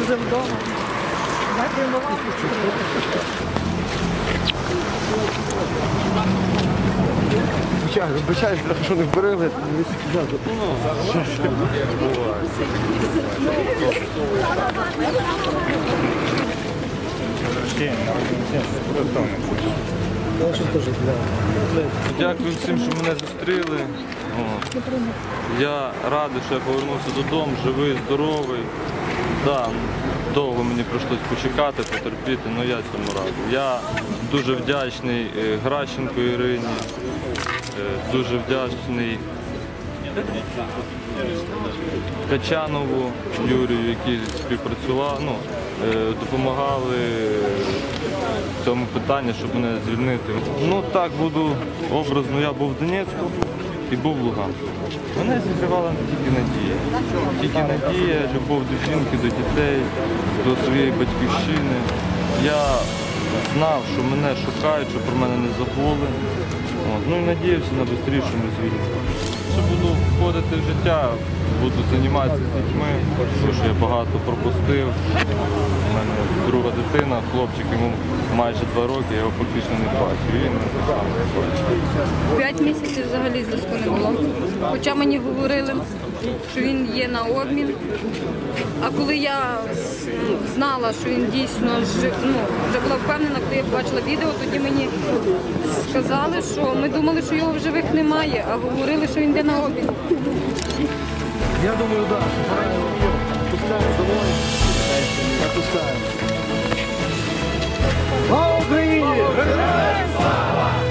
вже вдома. Вибачаюсь, що не вберегли. Дякую всім, що мене зустріли. Я радий, що я повернувся додому, живий, здоровий. Да, довго мені прийшлось почекати, потерпіти, але я цьому радий. Я дуже вдячний Гращенко Ірині, дуже вдячний Качанову Юрію, які співпрацювали, допомагали в цьому питанні, щоб мене звільнити. Ну так, буду образно, я був в Донецьку і був в Луганську. Мене зігрівала тільки надія. Тільки надія, любов до жінки, до дітей, до своєї батьківщини. Я знав, що мене шукають, що про мене не забули. Ну і надіявся на швидшому звільненні. Що буду входити в життя, буду займатися з дітьми, тому що я багато пропустив. У мене друга дитина, хлопчик, йому майже 2 роки, я його фактично не бачу. І він так само не бачить. 5 місяців взагалі зв'язку не було. Хоча мені говорили, що він є на обмін. А коли я знала, що він дійсно вже була впевнена, коли я побачила відео, тоді мені сказали, що ми думали, що його в живих немає, а говорили, що він йде на обмін. Я думаю, так, що пора його пускаємо домой. Отпускаємо. Слава Україні! Героям слава!